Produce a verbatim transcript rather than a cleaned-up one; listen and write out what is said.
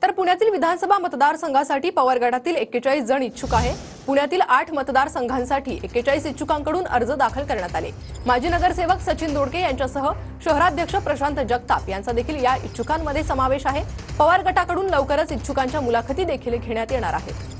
तर पुण्यातील विधानसभा मतदारसंघासाठी पवार गटातील एक्केचाळीस जण इच्छुक आहे। पुण्यातील आठ मतदारसंघांसाठी एक्केचाळीस इच्छुकांकडून अर्ज दाखल करण्यात आले। माजी नगरसेवक सचिन दोडके यांच्यासह शहराध्यक्ष प्रशांत जगताप यांचा देखील या इच्छुकांमध्ये समावेश आहे। पवार गटाकडून लवकरच इच्छुकांच्या मुलाखती देखील घेण्यात येणार आहेत।